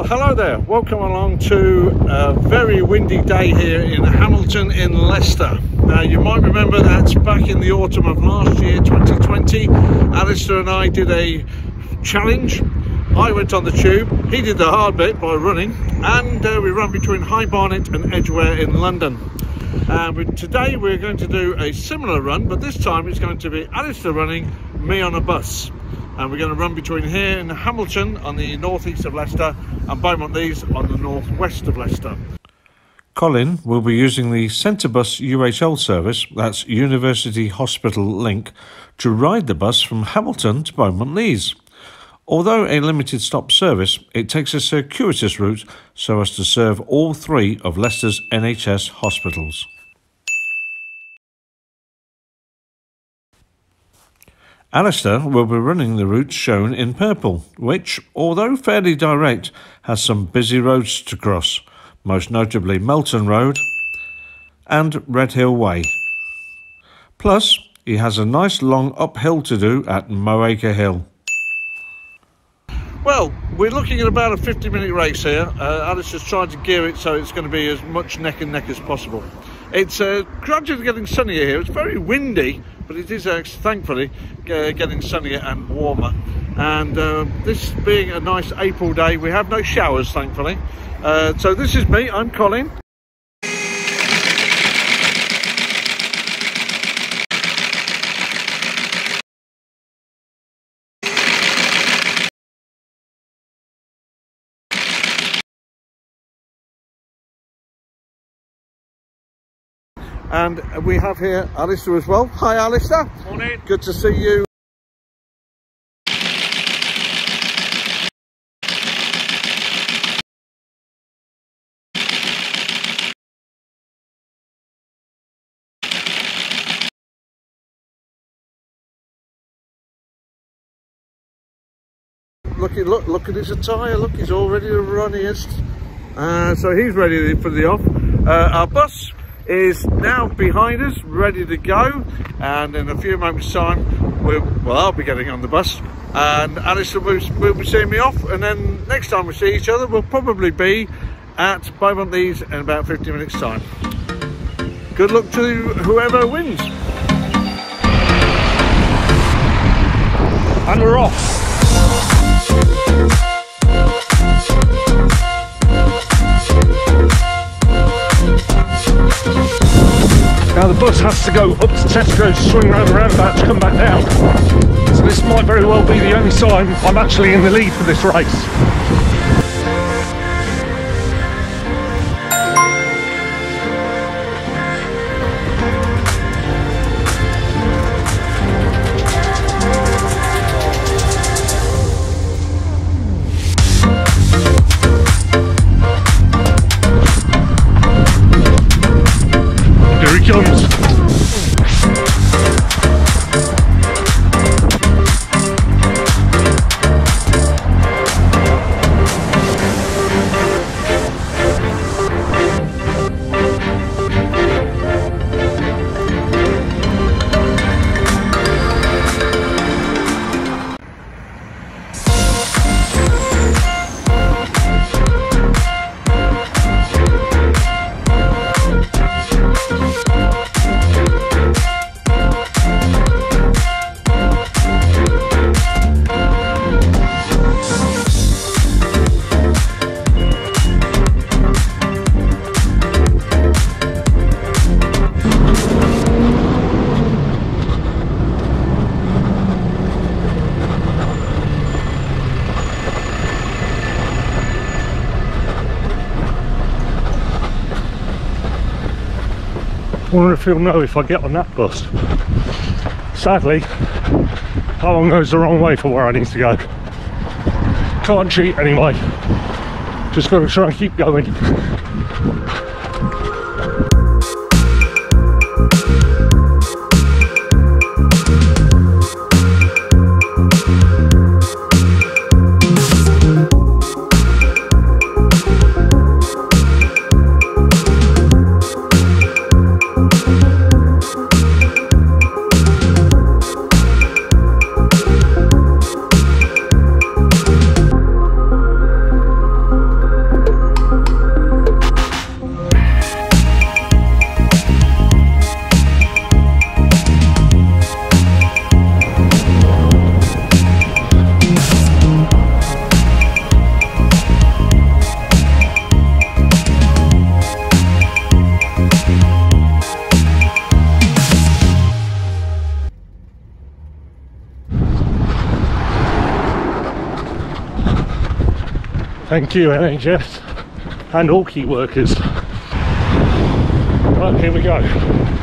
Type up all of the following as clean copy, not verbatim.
Hello there, welcome along to a very windy day here in Hamilton in Leicester. Now you might remember that back in the autumn of last year, 2020, Alistair and I did a challenge. I went on the tube, he did the hard bit by running, and we ran between High Barnet and Edgware in London. Today we're going to do a similar run, but this time it's going to be Alistair running, me on a bus. And we're going to run between here in Hamilton on the northeast of Leicester and Beaumont-Leys on the northwest of Leicester. Colin will be using the Centrebus UHL service, that's University Hospital Link, to ride the bus from Hamilton to Beaumont-Leys. Although a limited stop service, it takes a circuitous route so as to serve all three of Leicester's NHS hospitals. Alistair will be running the route shown in purple, which, although fairly direct, has some busy roads to cross, most notably Melton Road and Redhill Way. Plus, he has a nice long uphill to do at Moacre Hill. Well, we're looking at about a 50-minute race here. Alistair's trying to gear it so it's going to be as much neck and neck as possible. It's gradually getting sunnier here. It's very windy, but it is thankfully getting sunnier and warmer. And this being a nice April day, we have no showers, thankfully. So this is me, I'm Colin. And we have here Alistair as well. Hi Alistair. Morning. Good to see you. Look at his attire. Look, he's all ready to run. So he's ready for the off. Our bus is now behind us, ready to go, and in a few moments time I'll be getting on the bus and Alistair will be seeing me off, and then next time we see each other we'll probably be at Beaumont-Leys in about 50 minutes time. Good luck to whoever wins. And we're off. Now the bus has to go up to Tesco, swing round the roundabout to come back down. So this might very well be the only time I'm actually in the lead for this race. I wonder if he'll know if I get on that bus. Sadly, that one goes the wrong way for where I need to go. Can't cheat anyway. Just got to try and keep going. Thank you, NHS and all key workers. Right, here we go.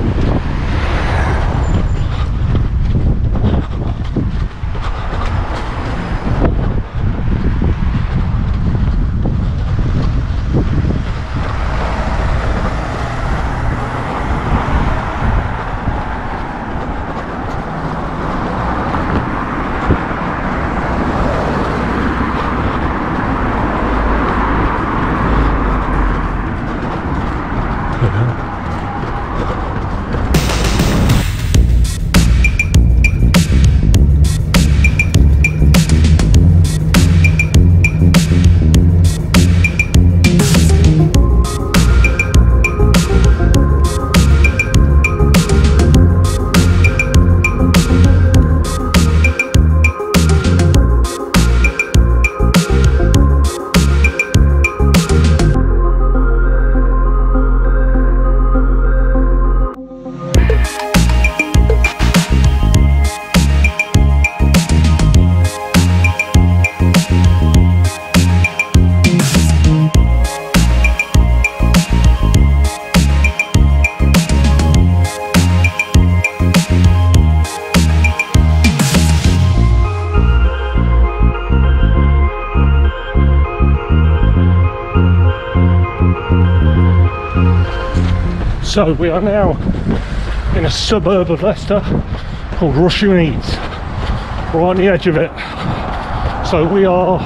So we are now in a suburb of Leicester called Rushmeads, right on the edge of it. So we are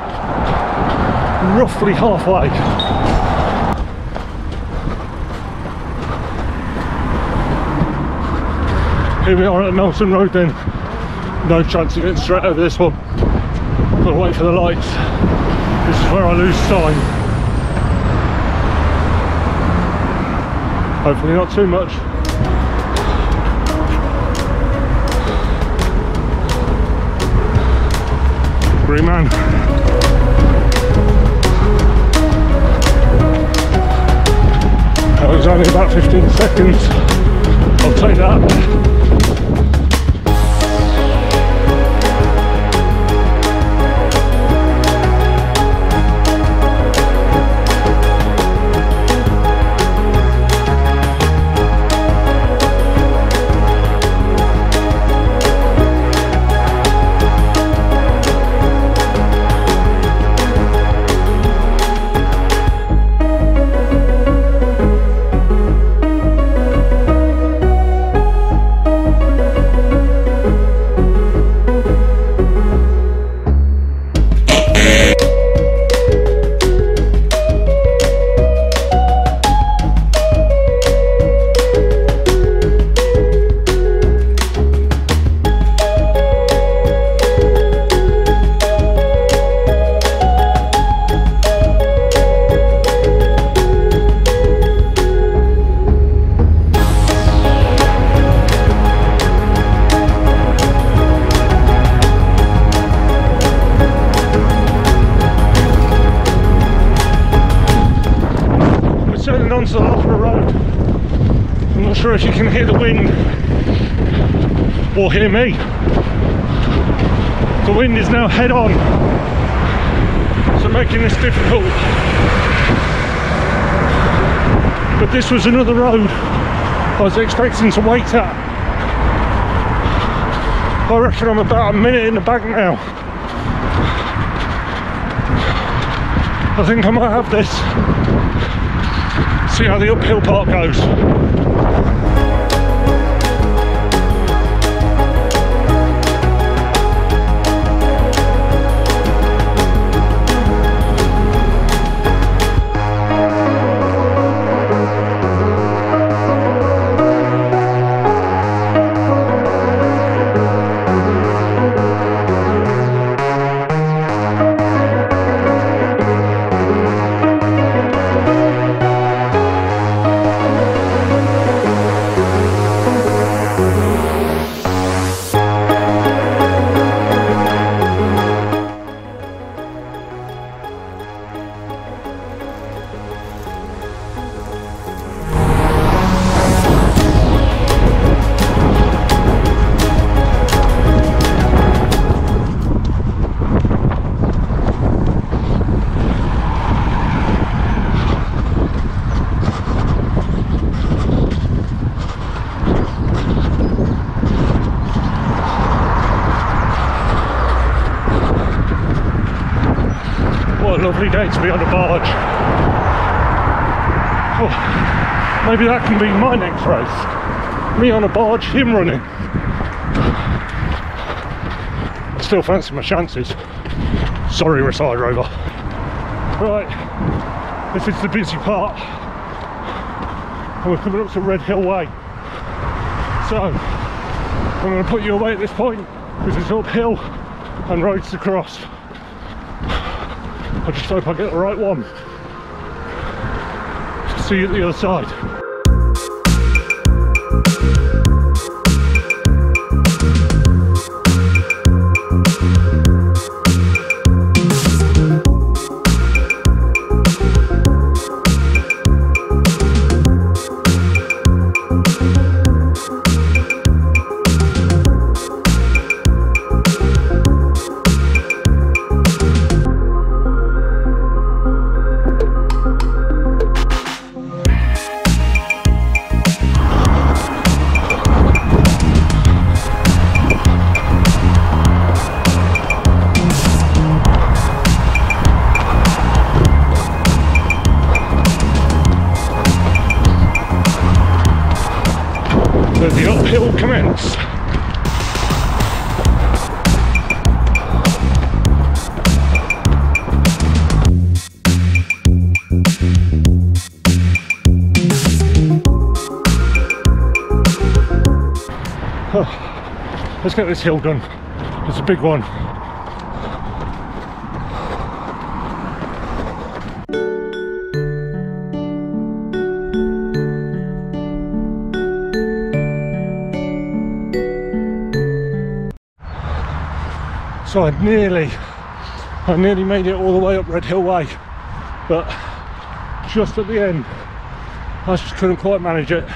roughly halfway. Here we are at Melton Road then. No chance of getting straight over this one. Gotta wait for the lights. This is where I lose time. Hopefully not too much. Green man. That was only about 15 seconds. I'll take that. Onto the Loughborough Road. I'm not sure if you can hear the wind or hear me. The wind is now head on, so making this difficult. But this was another road I was expecting to wait at. I reckon I'm about a minute in the bag now. I think I might have this. See how the uphill part goes. lovely day to be on a barge. Oh, maybe that can be my next race. Me on a barge, him running. I still fancy my chances. Sorry, retired Rover. Right, this is the busy part. And we're coming up to Red Hill Way. So, I'm going to put you away at this point because it's uphill and roads to cross. I just hope I get the right one. See you at the other side. The uphill commence. Oh, let's get this hill done. It's a big one. So I nearly made it all the way up Red Hill Way, but just at the end, I just couldn't quite manage it.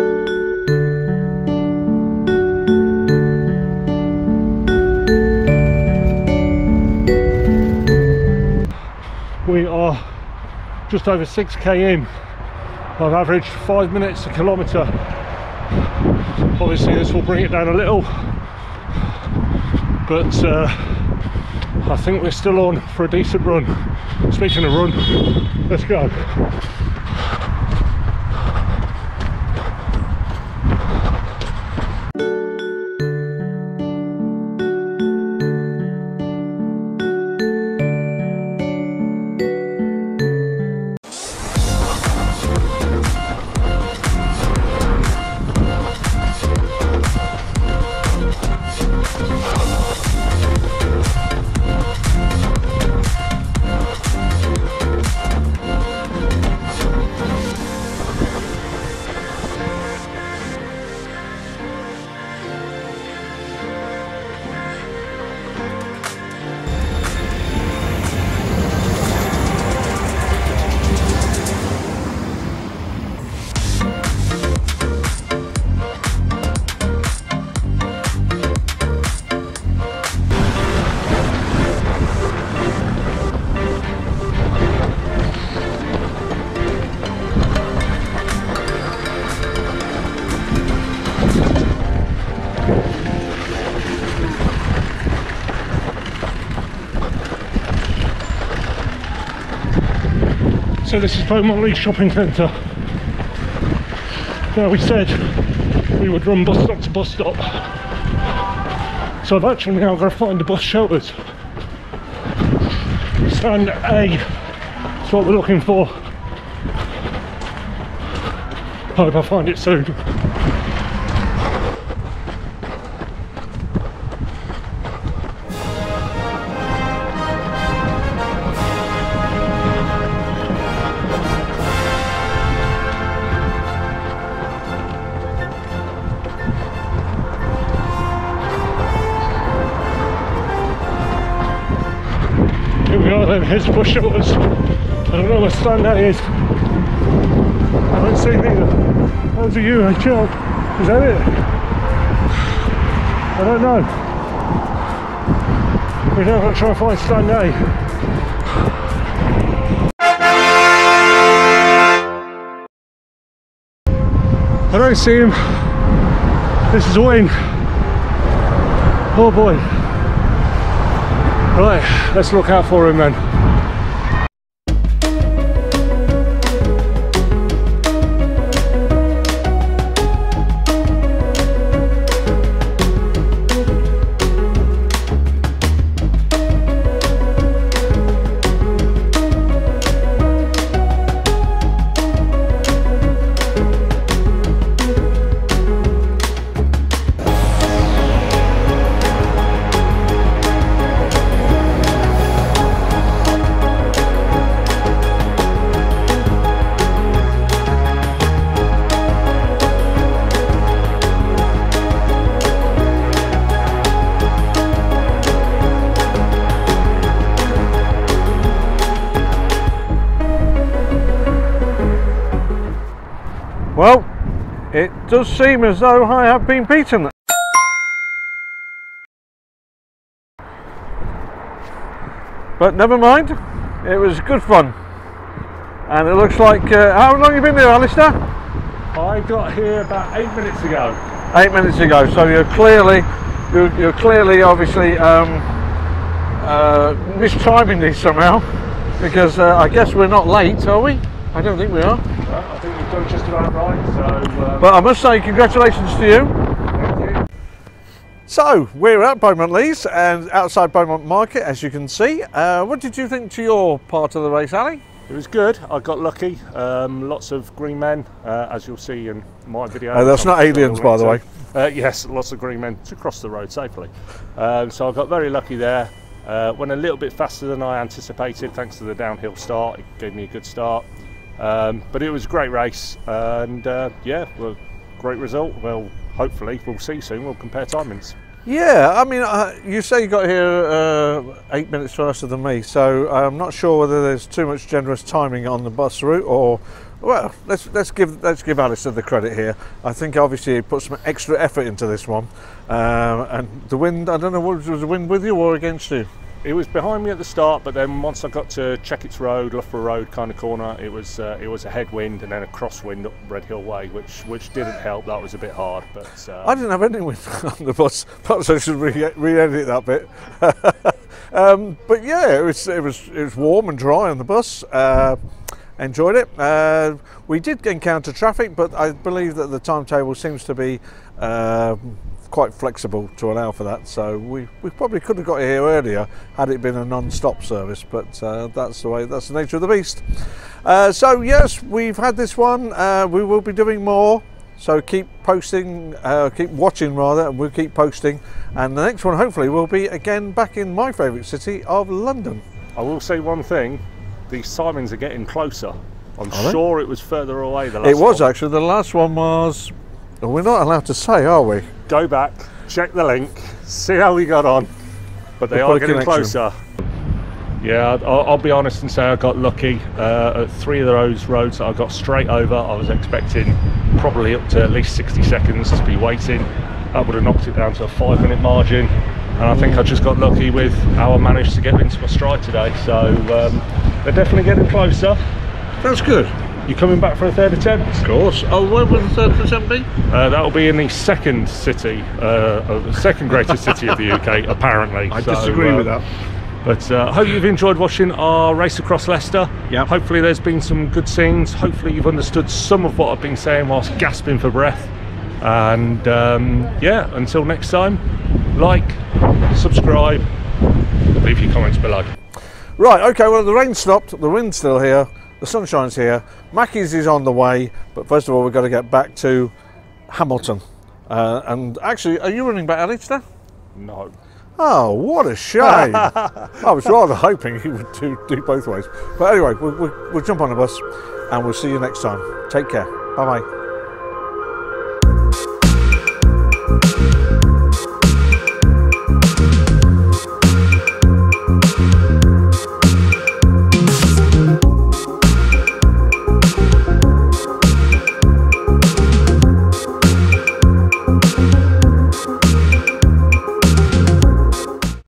We are just over 6k in. I've averaged 5 minutes a kilometre. Obviously this will bring it down a little, but I think we're still on for a decent run. Speaking of run, let's go. So this is Beaumont Shopping Centre. Now we said we would run bus stop to bus stop. So I've actually now got to find the bus shelters. Stand A, that's what we're looking for. Hope I find it soon. Here's the bus shelters. I don't know where stand A is. I haven't seen either. Those are you, Joe. Is that it? I don't know. We're now going to try and find stand A. I don't see him. This is a win. Oh boy. Right, let's look out for him then. Well, it does seem as though I have been beaten. But never mind, it was good fun. And it looks like, how long have you been there, Alistair? I got here about 8 minutes ago. 8 minutes ago, so you're clearly obviously mistiming these somehow, because I guess we're not late, are we? I don't think we are. Well, I think we've done just about right, so... But I must say, congratulations to you. Thank you. So, we're at Beaumont Leys and outside Beaumont Market, as you can see. What did you think to your part of the race, Ali? It was good. I got lucky. Lots of green men, as you'll see in my video. That's not aliens, by the way. Yes, lots of green men to cross the road safely. So I got very lucky there. Went a little bit faster than I anticipated, thanks to the downhill start. It gave me a good start. But it was a great race, and yeah, well, great result. Well, hopefully we'll see soon. We'll compare timings. Yeah, I mean, you say you got here 8 minutes faster than me, so I'm not sure whether there's too much generous timing on the bus route, or, well, let's give Alistair the credit here. I think obviously he put some extra effort into this one, and the wind. I don't know, was the wind with you or against you? It was behind me at the start, but then once I got to Checkett's Road, Loughborough Road kind of corner, it was a headwind and then a crosswind up Red Hill Way, which didn't help. That was a bit hard. But I didn't have any wind on the bus. Perhaps I should re-edit that bit. But yeah, it was warm and dry on the bus. Enjoyed it. We did encounter traffic, but I believe that the timetable seems to be quite flexible to allow for that, so we probably could have got here earlier had it been a non-stop service, but that's the nature of the beast. So yes, we've had this one. We will be doing more, so keep posting, keep watching rather, and we'll keep posting, and the next one hopefully will be again back in my favourite city of London. I will say one thing, these timings are getting closer. I'm sure it was further away the last one. It was actually, the last one was, we're not allowed to say, are we? Go back, check the link, see how we got on, but they are getting closer. Yeah, I'll be honest and say I got lucky. At 3 of those roads that I got straight over, I was expecting probably up to at least 60 seconds to be waiting. That would have knocked it down to a 5-minute margin, and I think I just got lucky with how I managed to get into my stride today. So they're definitely getting closer. That's good. You coming back for a third attempt? Of course. Oh, where will the third attempt be? That'll be in the second city, the second greatest city of the UK, apparently. I disagree with that. But I hope you've enjoyed watching our race across Leicester. Yeah. Hopefully there's been some good scenes. Hopefully you've understood some of what I've been saying whilst gasping for breath. And yeah, until next time, like, subscribe, leave your comments below. Right, okay, well the rain stopped, the wind's still here, the sunshine's here, Mackie's is on the way, but first of all we've got to get back to Hamilton. And actually, are you running back, Alistair? No. Oh, what a shame. I was rather hoping he would do both ways. But anyway, we'll jump on the bus and we'll see you next time. Take care. Bye-bye.